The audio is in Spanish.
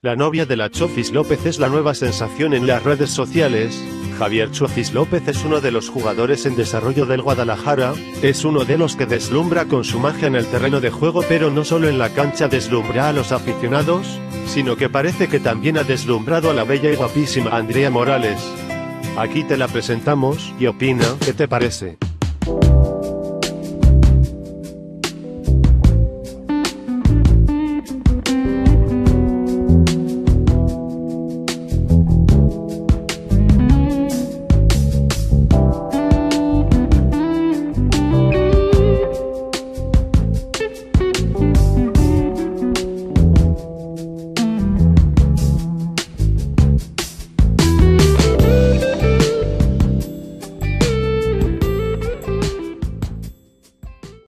La novia de la Chofis López es la nueva sensación en las redes sociales. Javier Chofis López es uno de los jugadores en desarrollo del Guadalajara, es uno de los que deslumbra con su magia en el terreno de juego, pero no solo en la cancha deslumbra a los aficionados, sino que parece que también ha deslumbrado a la bella y guapísima Andrea Morales. Aquí te la presentamos, y opina, ¿qué te parece?